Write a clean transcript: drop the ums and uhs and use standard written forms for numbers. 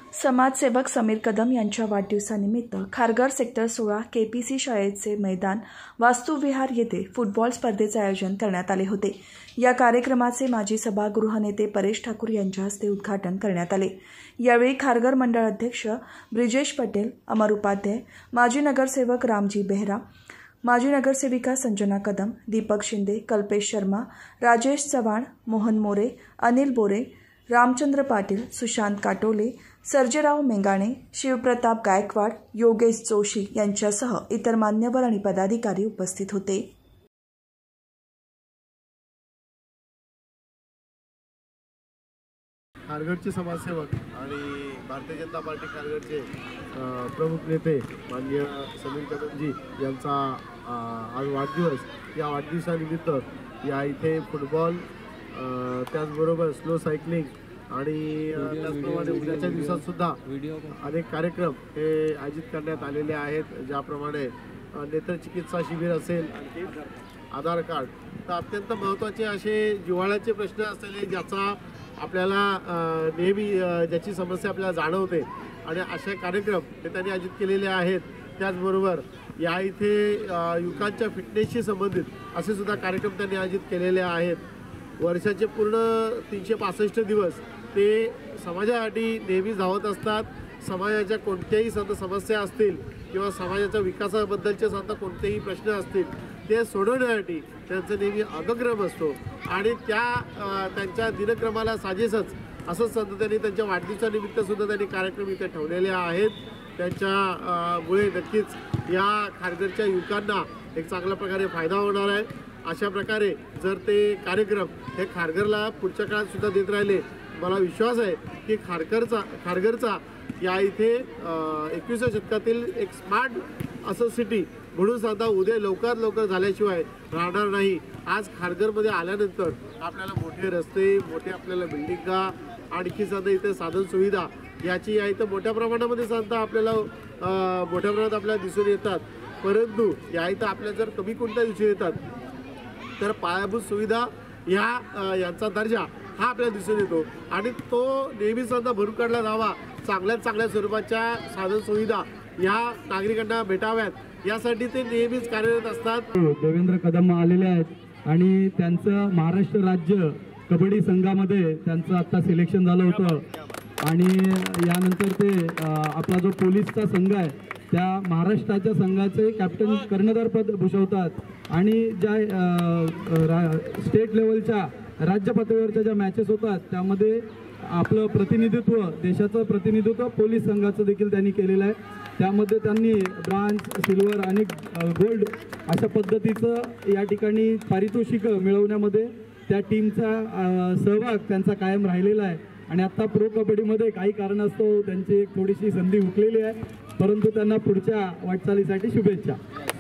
समाजसेवक समीर कदम यांच्या वाढदिवसानिमित्त खारघर सेक्टर 16 केपीसी शाळेचे मैदान वास्तुविहार येथे फुटबॉल स्पर्धेचे आयोजन करण्यात आले होते। या कार्यक्रमाचे माजी सभागृह नेते परेश ठाकूर यांच्या हस्ते उद्घाटन करण्यात आले। यावेळी खारघर मंडळ अध्यक्ष ब्रिजेश पटेल, अमर उपाध्याय, माजी नगरसेवक रामजी बेहरा, माजी नगरसेविका संजना कदम, दीपक शिंदे, कल्पेश शर्मा, राजेश चव्हाण, मोहन मोरे, अनिल बोरे, रामचंद्र पाटील, सुशांत काटोले, सर्जेराव मेंगाणे, शिवप्रताप गायकवाड, योगेश जोशी यांच्यासह इतर मान्यवर आणि पदाधिकारी उपस्थित होते। खारघरचे समाजसेवक आणि भारतीय जनता पार्टी खारघरचे प्रमुख नेते माननीय समीर कदमजी यांचा आज वाढदिवस। या वाढदिवसानिमित्त या इथे फुटबॉल, त्याचबरोबर स्लो सायकलिंग आणि त्याचप्रमाणे उद्याच्या दिवसात सुद्धा अनेक कार्यक्रम हे आयोजित करण्यात आलेले आहेत। ज्याप्रमाणे नेत्रचिकित्सा शिबिर असेल, आधार कार्ड, तर अत्यंत महत्त्वाचे असे जिव्हाळ्याचे प्रश्न असलेले ज्याचा आपल्याला नेहमी ज्याची समस्या आपल्याला जाणवते आणि असे कार्यक्रम हे त्यांनी आयोजित केलेले आहेत। त्याचबरोबर या इथे युवकांच्या फिटनेसशी संबंधित असे सुद्धा कार्यक्रम त्यांनी आयोजित केलेले आहेत। वर्षाचे पूर्ण 365 दिवस ते समाजासाठी नेहमी धावत असतात। समाजाच्या कोणत्याही समस्या असतील किंवा समाजाच्या विकासाबद्दलचे सुद्धा कोणतेही प्रश्न असतील ते सोडवण्यासाठी त्यांचा नेहमी अग्रक्रम असतो आणि त्यांच्या दिनक्रमाला साजेसच असंच सुद्धा त्यांनी त्यांच्या वाढदिवसानिमित्त सुद्धा त्यांनी कार्यक्रम इथे ठेवलेले आहेत। त्याच्यामुळे नक्कीच या खारघरच्या युवकांना एक चांगल्या प्रकारे फायदा होणार आहे। अशा प्रकारे जर ते कार्यक्रम हे खारघरला पुढच्या काळात सुद्धा देत राहिले, मला विश्वास आहे की खारघरचा या इथे 21व्या शतकातील एक स्मार्ट असं सिटी म्हणून सुद्धा उद्या लवकर झाल्याशिवाय राहणार नाही। आज खारघरमध्ये आल्यानंतर आपल्याला मोठे रस्ते, मोठे आपल्याला बिल्डिंगा, आणखी सुद्धा इथे साधन सुविधा याची या इथं मोठ्या प्रमाणामध्ये सुद्धा आपल्याला मोठ्या प्रमाणात आपल्याला दिसून येतात। परंतु या इथं आपल्याला जर कमी कोणत्या दिसून येतात तर पायाभूत सुविधा यांचा दर्जा हा आपल्याला दिसून येतो आणि तो नेहमी सुद्धा भरून काढला जावा। चांगल्या स्वरूपाच्या साधन सुविधा या नागरिकांना भेटाव्यात यासाठी ते नेहमीच कार्यरत असतात। देवेंद्र कदम आलेले आहेत आणि त्यांचं महाराष्ट्र राज्य कबड्डी संघामध्ये त्यांचं आता सिलेक्शन झालं होतं आणि यानंतर ते आपला जो पोलीसचा संघ आहे त्या महाराष्ट्राच्या संघाचे कॅप्टन कर्णधारपद भूषवतात आणि ज्या स्टेट लेवलच्या राज्य पातळीवरच्या ज्या मॅचेस होतात त्यामध्ये आपलं प्रतिनिधित्व, देशाचं प्रतिनिधित्व पोलीस संघाचं देखील त्यांनी केलेलं आहे। त्यामध्ये त्यांनी ब्रॉन्झ, सिल्वर आणि गोल्ड अशा पद्धतीचं या ठिकाणी पारितोषिक मिळवण्यामध्ये त्या टीमचा सहभाग त्यांचा कायम राहिलेला आहे आणि आता प्रो कबड्डीमध्ये काही कारणास्तव त्यांची एक थोडीशी संधी हुकलेली आहे, परंतु त्यांना पुढच्या वाटचालीसाठी शुभेच्छा।